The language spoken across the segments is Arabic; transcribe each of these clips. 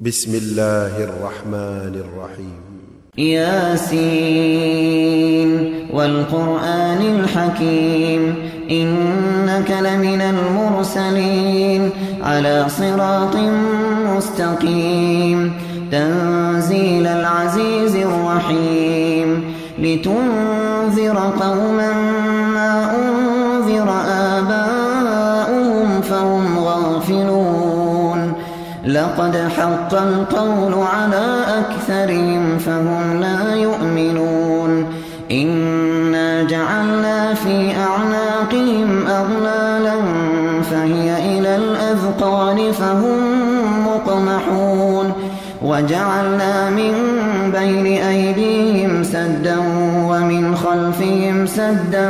بسم الله الرحمن الرحيم ياسين والقرآن الحكيم إنك لمن المرسلين على صراط مستقيم تنزيل العزيز الرحيم لتنذر قوما ما أنذر آباؤهم فهم غافلون لقد حق القول على أكثرهم فهم لا يؤمنون إنا جعلنا في أعناقهم أغلالا فهي إلى الأذقان فهم مقمحون وجعلنا من بين أيديهم سدا ومن خلفهم سدا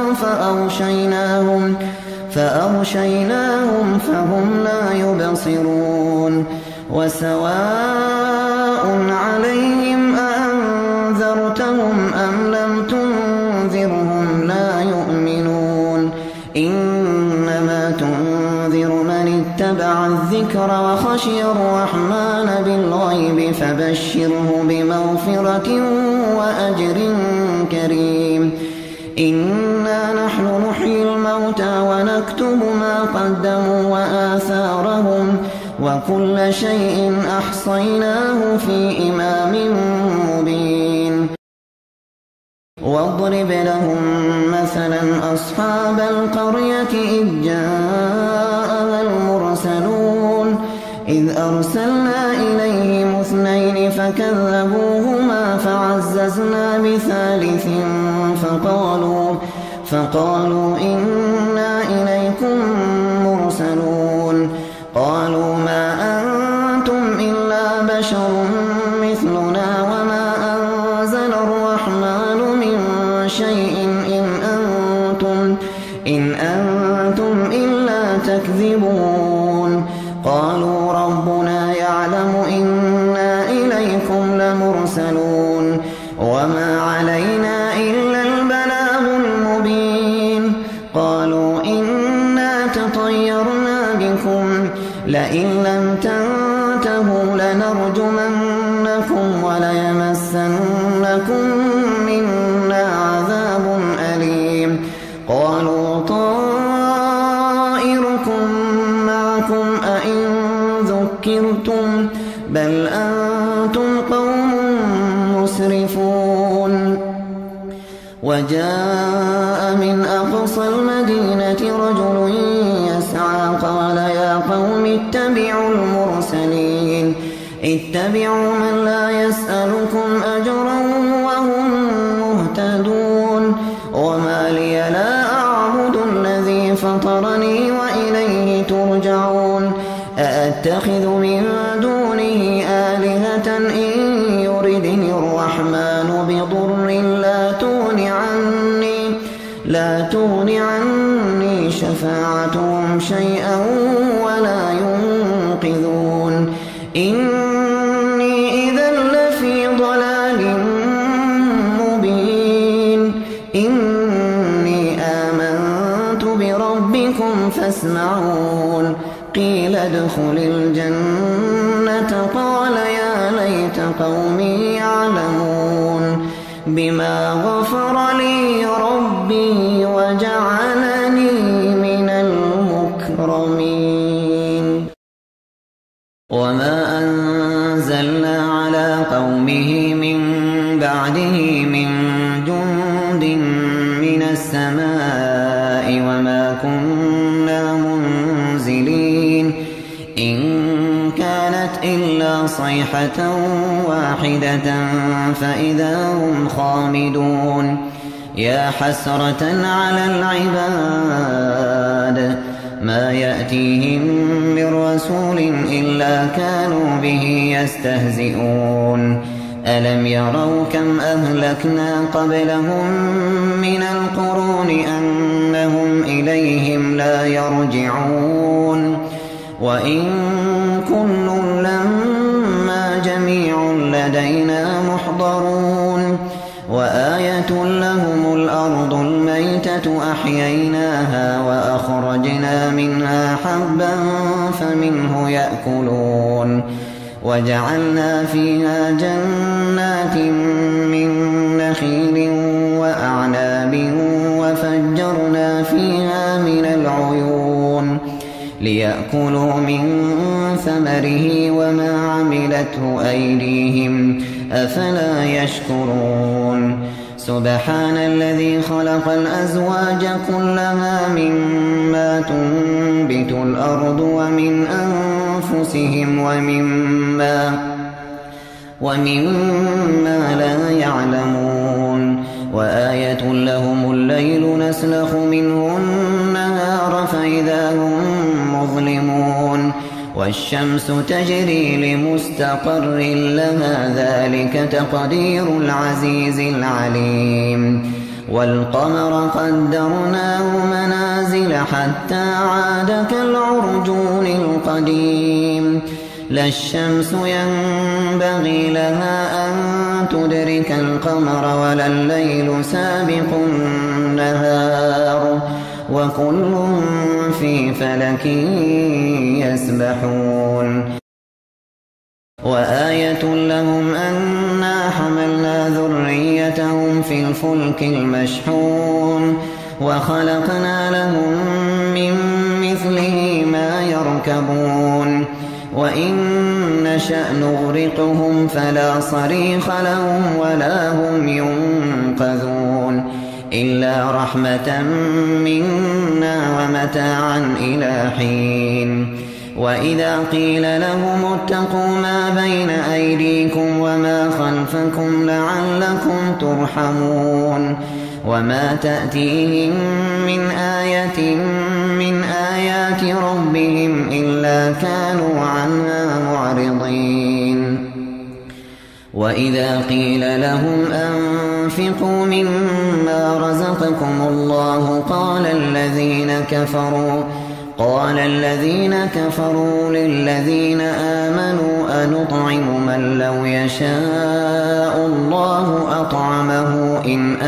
فأغشيناهم فهم لا يبصرون وسواء عليهم أأنذرتهم أم لم تنذرهم لا يؤمنون إنما تنذر من اتبع الذكر وخشي الرحمن بالغيب فبشره بمغفرة وأجر كريم إنا نحن نحيي الموتى ونكتب ما قدموا وآثارهم وكل شيء أحصيناه في إمام مبين واضرب لهم مثلا أصحاب القرية إذ جاءها المرسلون إذ أرسلنا إليهم اثنين فكذبوهما فعززنا بثالث فقالوا إنا إليكم مرسلون قالوا ما أنتم إلا بشر مثلنا وما أنزل الرحمن من شيء إن أنتم إلا تكذبون قالوا ربنا يعلم إنا إليكم لمرسلون وما علينا إلا البلاغ المبين قالوا إنا تطيرنا بكم لئن لم تنتهوا لنرجمنكم وليمسنكم منا عذاب أليم قالوا طائركم معكم أئن ذكرتم بل أنتم قوم مسرفون وجاء من أقصى المدينة رجل يسعى قال يا قوم اتبعوا المرسلين اتبعوا من لا يسألكم أجرا وهم مهتدون وما لي لا أعبد الذي فطرني وإليه ترجعون أأتخذ من دونه آلهة إن يردني الرحمن بضر لا تغن عني شفاعتهم شيئا ولا ينقذون إني إذا لفي ضلال مبين إني آمنت بربكم فاسمعون قيل ادخل الجنة قال يا ليت قومي يعلمون بما غفر لي ربي وجعلني من المكرمين وما أنزلنا على قومه من بعده من جند من السماء وما كنا منزلين إن كانت إلا صيحة واحدة فإذا هم خامدون يا حسرة على العباد ما يأتيهم من رسول إلا كانوا به يستهزئون ألم يروا كم أهلكنا قبلهم من القرون أنهم إليهم لا يرجعون وإن كل لما جميع لدينا محضرون وآية لهم الأرض الميتة أحييناها وأخرجنا منها حبا فمنه يأكلون وجعلنا فيها جنات من نخيل وأعناب وفجرنا فيها من العيون ليأكلوا من ثمره وما عملته أيديهم أفلا يشكرون سبحان الذي خلق الأزواج كلها مما تنبت الأرض ومن أنفسهم ومما لا يعلمون وآية لهم الليل نسلخ منه النهار فإذا هم مظلمون والشمس تجري لمستقر لها ذلك تقدير العزيز العليم والقمر قدرناه منازل حتى عاد كالعرجون القديم لا الشمس ينبغي لها أن تدرك القمر ولا الليل سابق النهار وكل في فلك يسبحون وآية لهم أنا حملنا ذريتهم في الفلك المشحون وخلقنا لهم من مثله ما يركبون وإن نشأ نغرقهم فلا صريخ لهم ولا هم ينقذون إلا رحمة منا ومتاعا إلى حين وإذا قيل لهم اتقوا ما بين أيديكم وما خلفكم لعلكم ترحمون وما تأتيهم من آية من آيات ربهم إلا كانوا عنها معرضين وإذا قيل لهم أنفقوا مما رزقكم الله قال الذين كفروا للذين آمنوا أنطعم من لو يشاء الله أطعمه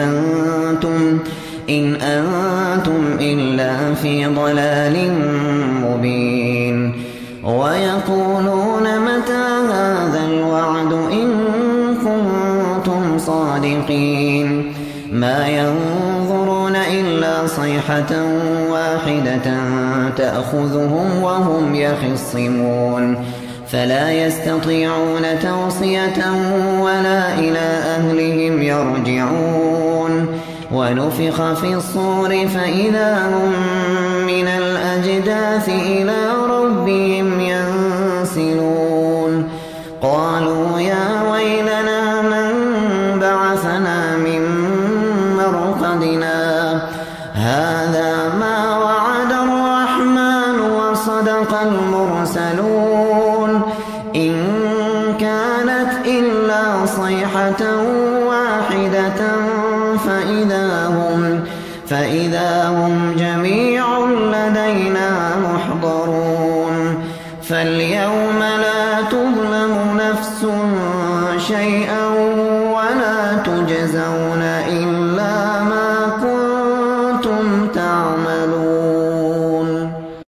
إن أنتم إلا في ضلال مبين ويقولون متى هذا الوعد إن كنتم صادقين ما ينظرون إلا صيحة واحدة تأخذهم وهم يخصمون فلا يستطيعون توصية ولا إلى أهلهم يرجعون ونفخ في الصور فإذا هم من الأجداث إلى ربهم ينسلون قالوا يا ويلنا من بعثنا من مرقدنا هذا ما وعد الرحمن وصدق المرسلون إن كانت إلا صيحة واحدة فإذا هم جميع لدينا محضرون فاليوم لا تظلم نفس شيئا ولا تجزون إلا ما كنتم تعملون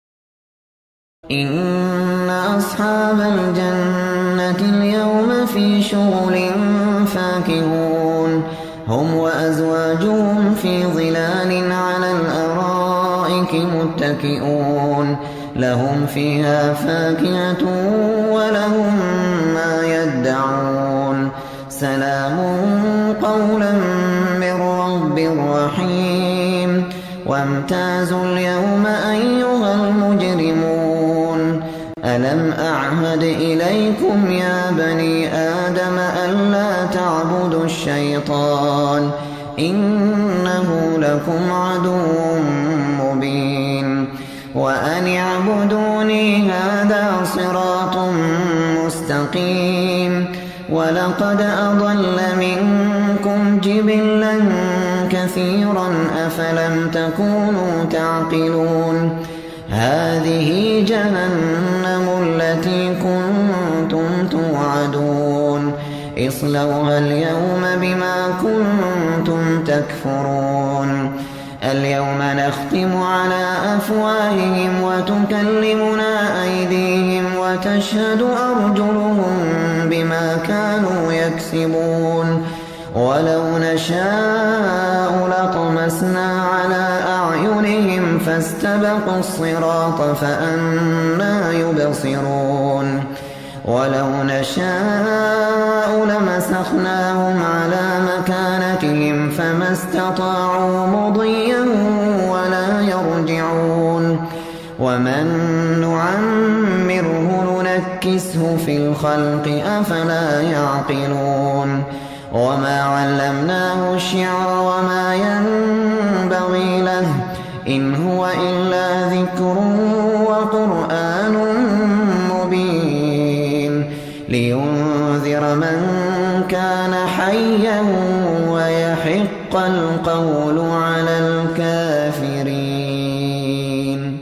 إن أصحاب الجنة اليوم في شغل فاكهون هم وأزواجهم في ظلال على الأرائك متكئون لهم فيها فاكهة ولهم ما يدعون سلام قولا من رب رحيم وامتازوا اليوم أيها المجرمون ألم أعهد إليكم يا بني آدم ألا تعبدوا الشيطان إنه لكم عدو مبين وأن اعبدوني هذا صراط مستقيم ولقد أضل منكم جبلا كثيرا أفلم تكونوا تعقلون هذه جهنم التي كنتم توعدون اصلوها اليوم بما كنتم تكفرون اليوم نختم على أفواههم وتكلمنا أيديهم وتشهد أرجلهم بما كانوا يكسبون ولو نشاء لطمسنا على أعينهم فاستبقوا الصراط فأنى يبصرون ولو نشاء لمسخناهم على مكانتهم فما استطاعوا مضيا ولا يرجعون ومن نعمره ننكسه في الخلق أفلا يعقلون وما علمناه الشعر وما ينبغي له إن هو إلا ذكر وقرآن مبين لينذر من كان حيا ويحق القول على الكافرين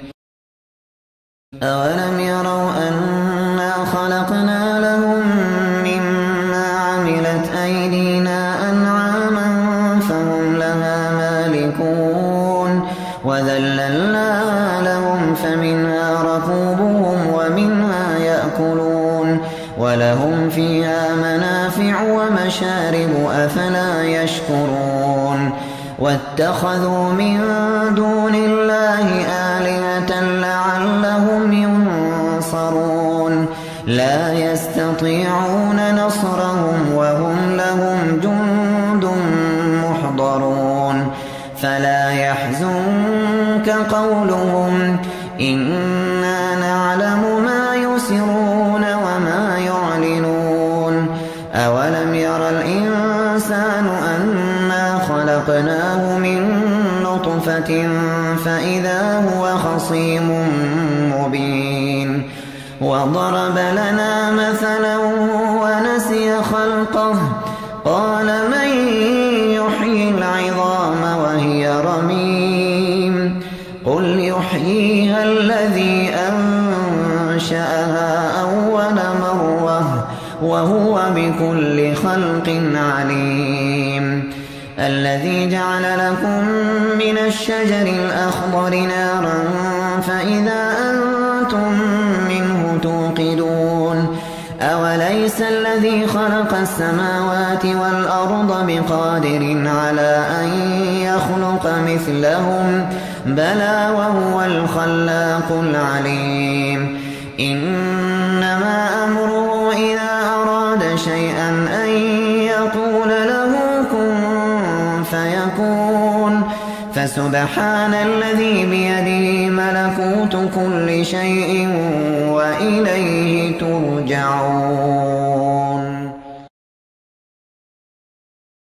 أولم يروا أنا خلقنا لهم مما عملت أيدينا أنعاما فهم لها مالكون وذللناها لهم فمنها ركوبهم ومنها يأكلون ولهم فيها منافع ومشارب أفلا يشكرون واتخذوا من دون الله آلهة لعلهم ينصرون لا يستطيعون نصرهم وهم لهم جند محضرون فلا يحزنك قولهم إنا نعلم ما يسرون وما يعلنون أولم ير الإنسان أنا خلقناه من نطفة فإذا هو خصيم مبين وضرب لنا مثلا ونسي خلقه قال من يحيي العظام وهي رميم قل يحييها الذي أنشأها أول مرة وهو بكل خلق عليم الذي جعل لكم من الشجر الأخضر نارا فإذا أنتم منه توقدون أوليس الذي خلق السماوات والأرض بقادر على أن يخلق مثلهم بلى وهو الخلاق العليم إنما أمره إذا أراد شيئا أن يقول له كن فيكون فسبحان الذي بيده ملكوت كل شيء وإليه ترجعون